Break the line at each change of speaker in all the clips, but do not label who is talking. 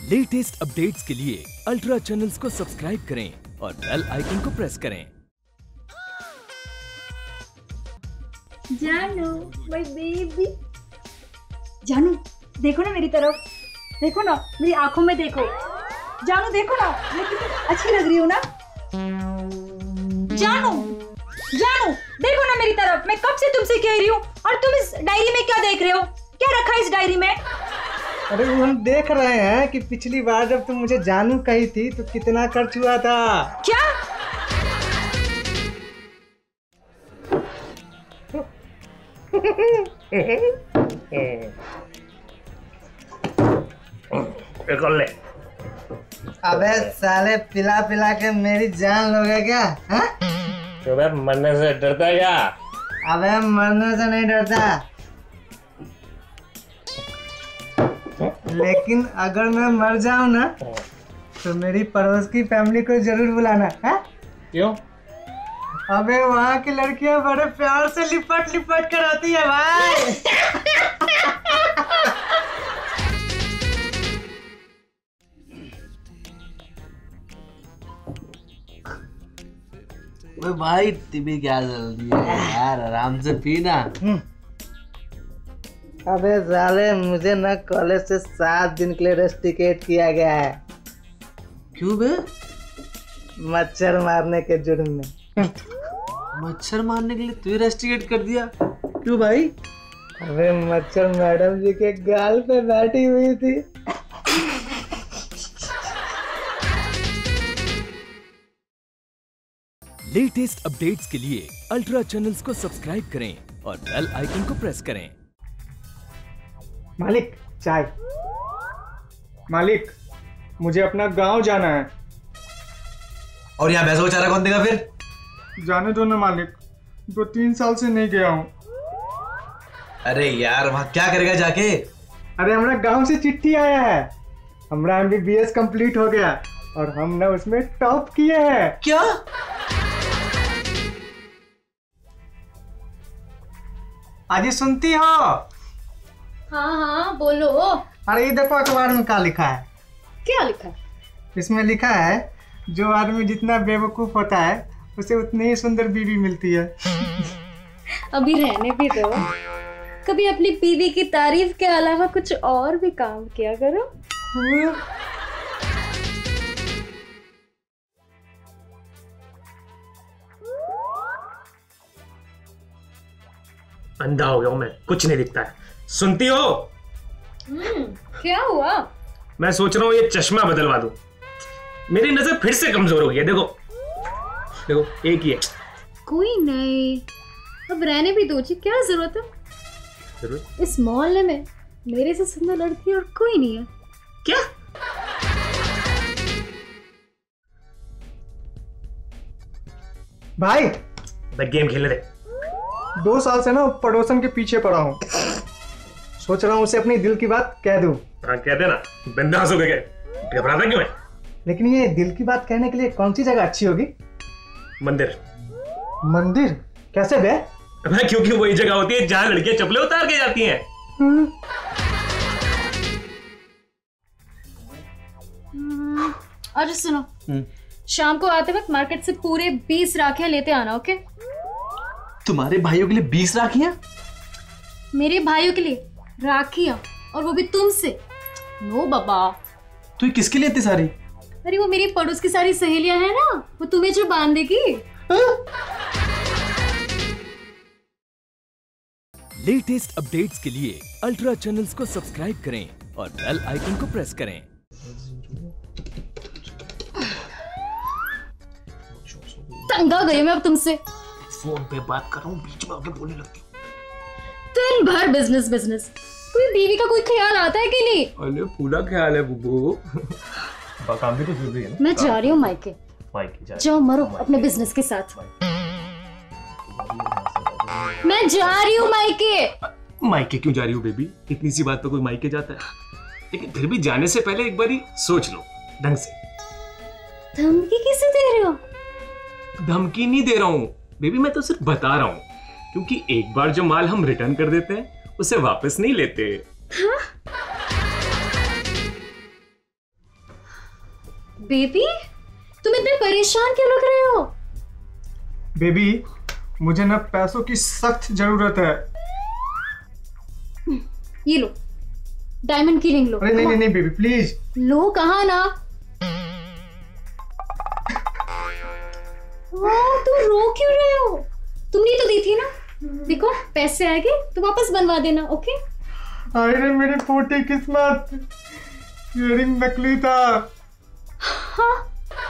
Latest updates के लिए ultra channels को सब्सक्राइब करें और बेल आइकन को प्रेस करें।
जानू, माय बेबी। जानू, देखो ना मेरी तरफ, देखो ना मेरी आंखों में देखो। जानू देखो ना, मैं कितनी अच्छी लग रही हूँ ना। जानू, जानू देखो ना मेरी तरफ, मैं कब से तुमसे कह रही हूँ। और तुम इस डायरी में क्या देख रहे हो? क्या रखा है इस डायरी में?
अरे वो हम देख रहे हैं कि पिछली बार जब तुम मुझे जानू कही थी तो कितना खर्च हुआ था।
क्या?
ले।
अबे साले पिला पिला के मेरी जान लोगे क्या?
क्यों बे, मरने से डरता है क्या?
अबे मरने से नहीं डरता, लेकिन अगर मैं मर जाऊं ना तो मेरी पड़ोस की फैमिली को जरूर बुलाना है।
क्यों?
अबे वहाँ की लड़कियां बड़े प्यार से लिपट लिपट कर आती है भाई।
भाई तिमी क्या जल्दी है यार, आराम से पीना।
अबे साले मुझे ना कॉलेज से 7 दिन के लिए रेस्टिकेट किया गया है।
क्यों बे?
मच्छर मारने के जुर्म में।
मच्छर मारने के लिए तू रेस्टिकेट कर दिया? क्यों भाई?
अबे मच्छर मैडम जी के गाल पे बैठी हुई थी।
लेटेस्ट अपडेट्स के लिए अल्ट्रा चैनल्स को सब्सक्राइब करें और बेल आइकन को प्रेस करें।
मालिक चाय। मालिक मुझे अपना गांव जाना है।
और यहाँ भैंसों को चारा कौन देगा फिर?
जाने दो ना मालिक, 2-3 साल से नहीं गया हूँ।
अरे यार वहाँ क्या करेगा जाके?
अरे हमारा गांव से चिट्ठी आया है, हमारा MBBS कंप्लीट हो गया और हम ना उसमें टॉप किए हैं।
क्या?
आजी सुनती हो?
हाँ हाँ बोलो।
अरे ये देखो अखबार में क्या लिखा है।
क्या लिखा है?
इसमें लिखा है जो आदमी जितना बेवकूफ होता है उसे उतनी ही सुंदर बीवी मिलती है।
अभी रहने भी दो, कभी अपनी बीवी की तारीफ के अलावा कुछ और भी काम किया करो।
अंधा हो गया हूं मैं, कुछ नहीं दिखता है। सुनती हो?
क्या हुआ?
मैं सोच रहा हूँ ये चश्मा बदलवा दूं, मेरी नजर फिर से कमजोर हो गई है। देखो देखो, एक ही है।
कोई नहीं, अब रहने भी दो जी, क्या जरूरत है?
जरूरत?
इस मोहल्ले में मेरे से सुंदर लड़की और कोई नहीं है।
क्या?
भाई
गेम खेलने दे।
2 साल से ना पड़ोसन के पीछे पड़ा हूँ, सोच रहा हूँ उसे अपनी दिल की बात कह दूं।
हाँ कह देना, बिंदास हो गए। घबराता क्यों है?
लेकिन ये दिल की बात कहने के लिए कौन सी जगह अच्छी होगी?
मंदिर।
मंदिर? कैसे बे?
अबे क्योंकि वही जगह होती है जहाँ लड़कियां चप्पलें उतार के जाती हैं।
और सुनो, शाम को आते वक्त मार्केट से पूरे 20 राखियां लेते आना, ओके?
तुम्हारे भाइयों के लिए 20 राखियां?
मेरे भाइयों के लिए राखियां, और वो भी तुमसे? नो बाबा।
तू किसके लिए इतनी सारी?
अरे वो मेरी पड़ोस की सारी सहेलियां हैं ना, वो तुम्हें जो बांध देगी।
लेटेस्ट अपडेट्स के लिए अल्ट्रा चैनल्स को सब्सक्राइब करें और बेल आइकन को प्रेस करें।
तंग आ गई मैं अब तुमसे।
फोन पे बात कर रहा हूँ, बीच में आके बोलने लगती हूँ।
दिन भर बिजनेस बिजनेस, कोई बीवी का कोई ख्याल आता है कि नहीं?
अरे पूरा ख्याल है बुब्बू। काम भी तो जरूरी है ना।
मैं जा रही हूँ मायके।
मायके
जाओ मरो अपने बिजनेस के साथ। मैं जा रही हूँ मायके।
मायके क्यों जा रही हो बेबी? इतनी सी बात पे कोई मायके जाता है? लेकिन फिर भी जाने से पहले एक बारी सोच लो ढंग से।
धमकी किसे दे रहे हो?
धमकी नहीं दे रहा हूँ बेबी, मैं तो सिर्फ बता रहा हूँ, क्योंकि एक बार जो माल हम रिटर्न कर देते हैं उसे वापस नहीं लेते।
हाँ?
बेबी, तुम इतने परेशान क्यों लग रहे हो?
बेबी, मुझे ना पैसों की सख्त जरूरत है।
ये लो, डायमंड की रिंग लो।
अरे नहीं नहीं नहीं बेबी प्लीज।
लो, कहा ना। तुम रो क्यों रहे हो? तुमने तो दी थी ना। देखो पैसे आएंगे तो वापस बनवा देना, ओके?
अरे मेरी फूटी किस्मत, ये रिंग नकली था।
हाँ।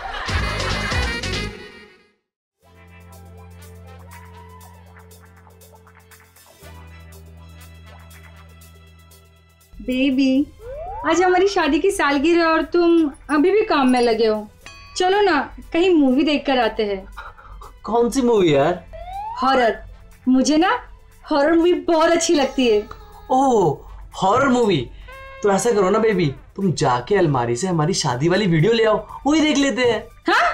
बेबी, आज हमारी शादी की सालगिरह और तुम अभी भी काम में लगे हो। चलो ना कहीं मूवी देख कर आते हैं।
कौन सी मूवी यार?
हॉरर। मुझे ना हॉरर मूवी बहुत अच्छी लगती है।
Oh, horror movie. तो ऐसा करो ना बेबी, तुम जाके अलमारी से हमारी शादी वाली वीडियो ले आओ, वही देख लेते हैं।
हाँ